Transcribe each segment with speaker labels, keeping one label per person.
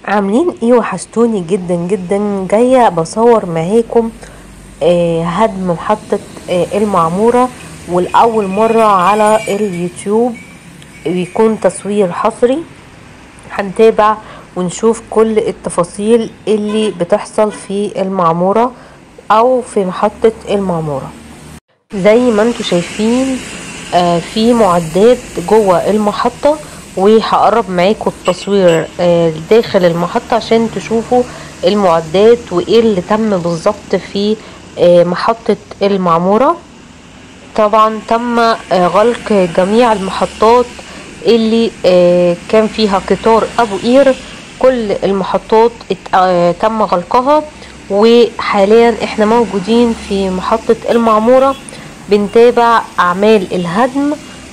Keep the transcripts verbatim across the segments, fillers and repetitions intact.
Speaker 1: عاملين ايه؟ وحشتوني جدا جدا. جاية بصور معاكم آه هدم محطة آه المعمورة، والأول مرة على اليوتيوب بيكون تصوير حصري. هنتابع ونشوف كل التفاصيل اللي بتحصل في المعمورة أو في محطة المعمورة. زي ما انتوا شايفين آه في معدات جوه المحطة، وهقرب معاكم التصوير آه داخل المحطة عشان تشوفوا المعدات وايه اللي تم بالظبط في آه محطة المعمورة. طبعا تم آه غلق جميع المحطات اللي آه كان فيها قطار ابو قير. كل المحطات آه تم غلقها، وحاليا احنا موجودين في محطة المعمورة بنتابع اعمال الهدم.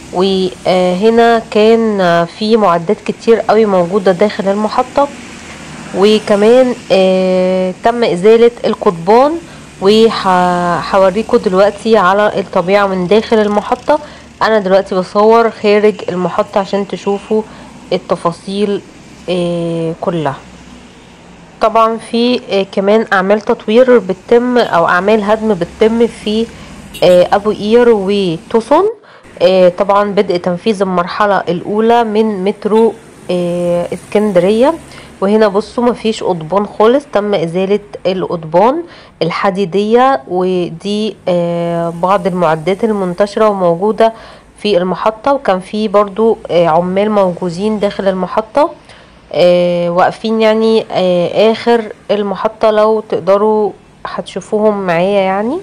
Speaker 1: وهنا كان في معدات كتير قوي موجودة داخل المحطة، وكمان تم ازالة القضبان، وهوريكم دلوقتي على الطبيعة من داخل المحطة. انا دلوقتي بصور خارج المحطة عشان تشوفوا التفاصيل كلها. طبعا في كمان اعمال تطوير بتتم او اعمال هدم بتتم في ابو قير وتوسن. طبعا بدء تنفيذ المرحلة الاولى من مترو اسكندرية. وهنا بصوا مفيش قضبان خالص، تم ازالة القضبان الحديدية، ودي بعض المعدات المنتشرة وموجودة في المحطة. وكان في برضو عمال موجودين داخل المحطة آه واقفين يعني آه اخر المحطة، لو تقدروا هتشوفوهم معايا يعني.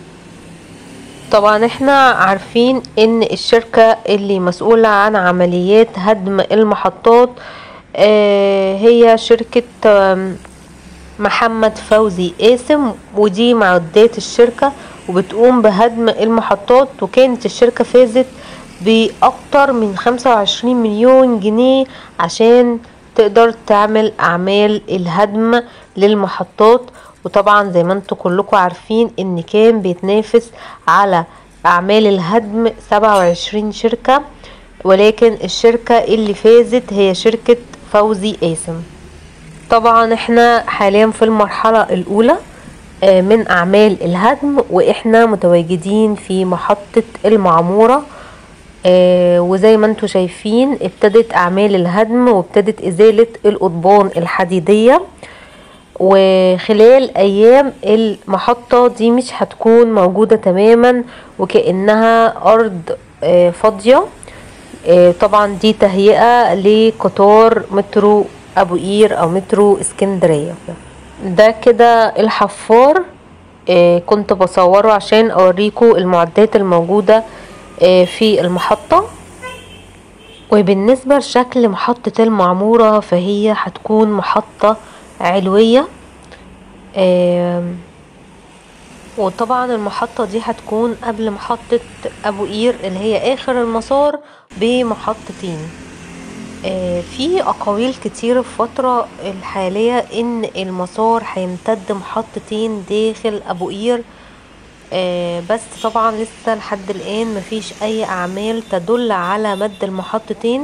Speaker 1: طبعا احنا عارفين ان الشركة اللي مسؤولة عن عمليات هدم المحطات آه هي شركة آه محمد فوزي قاسم، ودي معدات الشركة وبتقوم بهدم المحطات. وكانت الشركة فازت باكتر من خمسة وعشرين مليون جنيه عشان تقدر تعمل اعمال الهدم للمحطات. وطبعا زي ما انتوا كلكم عارفين ان كان بيتنافس على اعمال الهدم سبعة وعشرين شركة، ولكن الشركة اللي فازت هي شركة فوزي قاسم. طبعا احنا حاليا في المرحلة الاولى من اعمال الهدم، واحنا متواجدين في محطة المعمورة. آه وزي ما انتوا شايفين ابتدت اعمال الهدم وابتدت ازالة القضبان الحديدية. وخلال ايام المحطة دي مش هتكون موجودة تماما، وكأنها ارض آه فاضية. آه طبعا دي تهيئة لقطار مترو ابو قير او مترو اسكندرية. ده كده الحفار آه كنت بصوره عشان اوريكم المعدات الموجودة في المحطة. وبالنسبة لشكل محطة المعمورة فهي هتكون محطة علوية، وطبعا المحطة دي هتكون قبل محطة ابو قير اللي هي اخر المسار بمحطتين. في اقاويل كتير في الفترة الحالية ان المسار هيمتد محطتين داخل ابو قير، آه بس طبعا لسه لحد الان مفيش اي اعمال تدل على مد المحطتين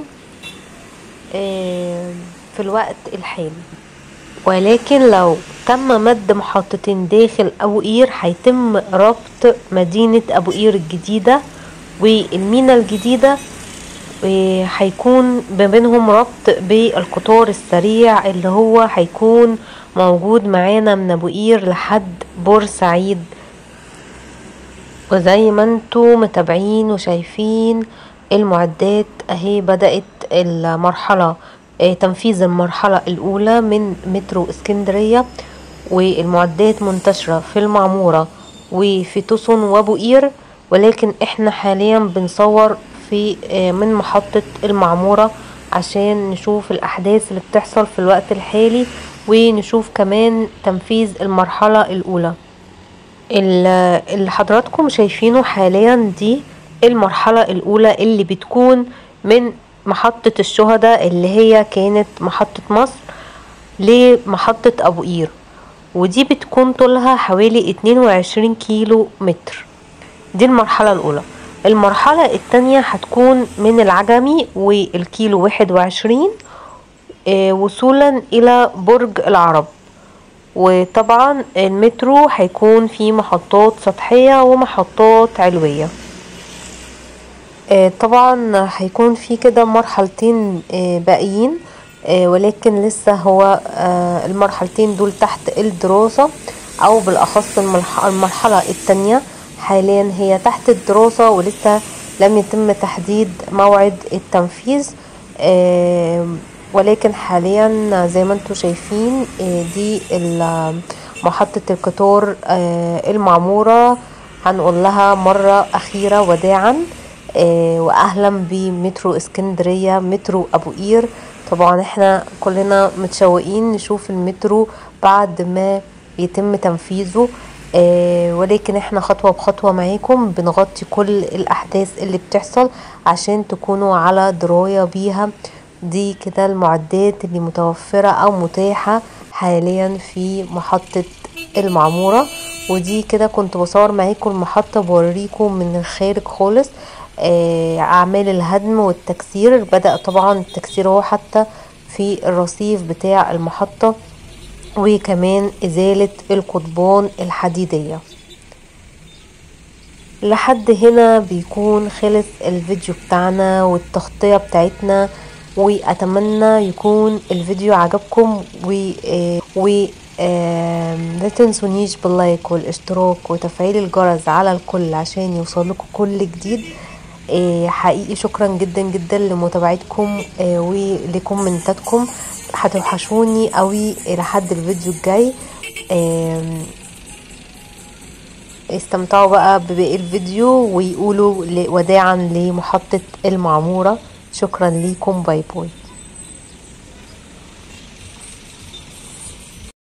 Speaker 1: آه في الوقت الحالي. ولكن لو تم مد محطتين داخل ابو قير هيتم ربط مدينة ابو قير الجديدة والمينا الجديدة، وهيكون ما بينهم ربط بالقطار السريع اللي هو هيكون موجود معانا من ابو قير لحد بورسعيد. وزي ما انتوا متابعين وشايفين المعدات اهي بدأت المرحلة اه تنفيذ المرحلة الاولى من مترو اسكندرية، والمعدات منتشرة في المعمورة وفي توسن وابو قير. ولكن احنا حاليا بنصور في اه من محطة المعمورة عشان نشوف الاحداث اللي بتحصل في الوقت الحالي، ونشوف كمان تنفيذ المرحلة الاولى. اللي حضراتكم شايفينه حاليا دي المرحلة الاولى اللي بتكون من محطة الشهداء اللي هي كانت محطة مصر لمحطة ابو قير، ودي بتكون طولها حوالي اتنين وعشرين كيلو متر. دي المرحلة الاولى. المرحلة التانية هتكون من العجمي والكيلو واحد وعشرين آه، وصولا الى برج العرب. وطبعا المترو هيكون فيه محطات سطحية ومحطات علوية. آه، طبعا هيكون في كده مرحلتين آه، باقيين، آه، ولكن لسه هو آه، المرحلتين دول تحت الدراسة، او بالاخص المرح- المرحلة التانية حاليا هي تحت الدراسة، ولسه لم يتم تحديد موعد التنفيذ. آه، ولكن حاليا زي ما انتم شايفين آه، دي ال- محطة القطار آه، المعمورة. هنقول لها مرة أخيرة وداعا آه، واهلا بمترو اسكندرية، مترو ابو قير. طبعا احنا كلنا متشوقين نشوف المترو بعد ما يتم تنفيذه. آه، ولكن احنا خطوة بخطوة معاكم بنغطي كل الاحداث اللي بتحصل عشان تكونوا على دراية بيها. دي كده المعدات اللي متوفرة او متاحة حاليا في محطة المعمورة. ودي كده كنت بصور معاكم المحطة بوريكم من الخارج خالص آه، اعمال الهدم والتكسير. بدأ طبعا التكسير هو حتى في الرصيف بتاع المحطة، وكمان ازالة القضبان الحديدية. لحد هنا بيكون خلص الفيديو بتاعنا والتغطية بتاعتنا، واتمنى يكون الفيديو عجبكم و آه، و آه، لا تنسونيش باللايك والاشتراك وتفعيل الجرس على الكل عشان يوصلكم كل جديد. آه، حقيقي شكرا جدا جدا لمتابعتكم آه، ولكومنتاتكم، هتوحشوني قوي لحد الفيديو الجاي. آم، استمتعوا بقى بباقي الفيديو ويقولوا وداعا لمحطة المعمورة. شكرا ليكم، باي باي.